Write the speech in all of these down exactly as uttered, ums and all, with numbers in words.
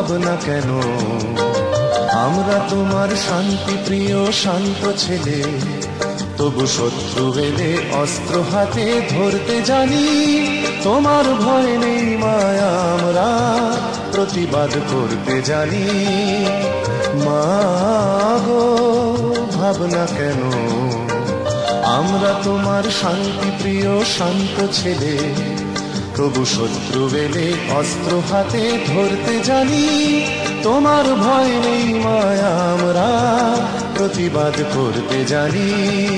ভাবনা কেন? আমরা তোমার শান্তি প্রিয় শান্ত ছেলে, তবু শত্রু এলে অস্ত্র হাতে ধরতে জানি। তোমার ভয় নেই মায়া, আমরা প্রতিবাদ করতে জানি। মা গো ভাবনা কেন? আমরা তোমার শান্তি প্রিয় শান্ত ছেলে, তবু শত্রু এলে অস্ত্র হাতে ধরতে জানি। তোমার ভয় নেই মায়া, আমরা প্রতিবাদ করতে জানি।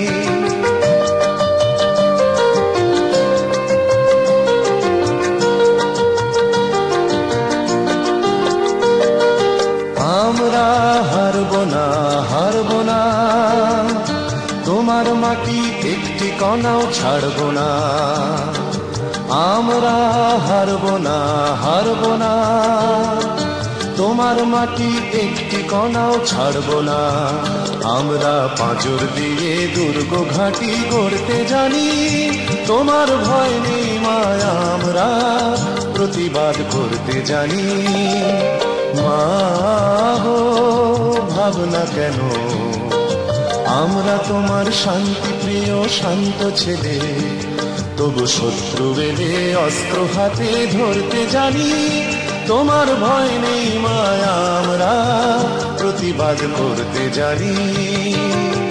আমরা হারব না, হারব না, তোমার মাটি একটি কণাও ছাড়ব না। আমরা হারব না, হারব না, তোমার মাটি একটি কণাও ছাড়ব না। আমরা পাঁজর দিয়ে দুর্গ ঘাঁটি গড়তে জানি। তোমার ভয় নেই মায়া, আমরা প্রতিবাদ করতে জানি। মা গো ভাবনা কেন? আমরা তোমার শান্তি প্রিয় শান্ত ছেলে, তবু শত্রু এলে অস্ত্র হাতে ধরতে জানি। তোমার ভয় নেই মায়া, আমরা প্রতিবাদ করতে জানি।